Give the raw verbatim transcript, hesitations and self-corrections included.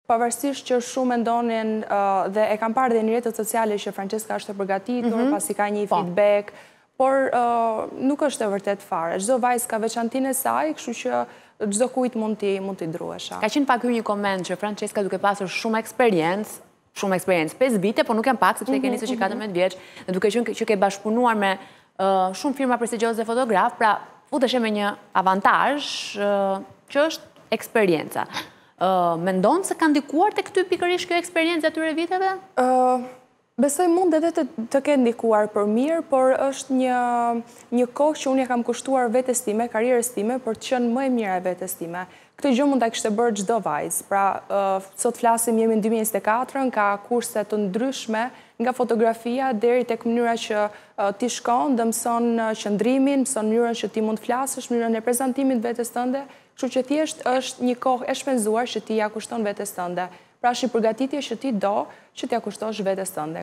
pavarësisht që shumë mendonin dhe e kam parë dhe në rrjetet sociale që Francesca është e përgatitur, pasi ka një feedback, por nuk është e vërtet fare. Çdo vajzë ka veçantinë e saj, kështu që çdo kujt mund t'i druhesha. Ka qenë pak hyrë një koment që Francesca duke pasur shumë eksperiencë, shumë eksperiencë, pesë vite, por nuk janë pak, sepse ke nisur që katërmbëdhjetë vjeç, dhe duke qenë që ke bashkëpunuar me shumë firma prestigjioze fotograf, pra futeshe me një avantazh që është eksperienca. Mendon se ka ndikuar tek ty pikërisht kjo eksperiencë atyre viteve? Besoj mund edhe të ketë ndikuar për mirë, por është një kohë që unë e kam kushtuar vetes time, karrierës time, për të qenë më e mira e vetes time. Këtë gjë mund ta kishte bërë çdo vajzë. Pra, sot flasim jemi në dy mijë e njëzet e katër, ka kurse të ndryshme nga fotografia deri tek mënyra që ti shkon, dhe mëson qëndrimin, mëson mënyrën që ti mund të flasësh, mënyrën e prezantimit vetes tënde, kështu që thjesht është një kohë e shpenzuar që ti ja kushton vetes tënde. Pra është një përgatitje që ti do që t'ja kushtosh vetes tënde.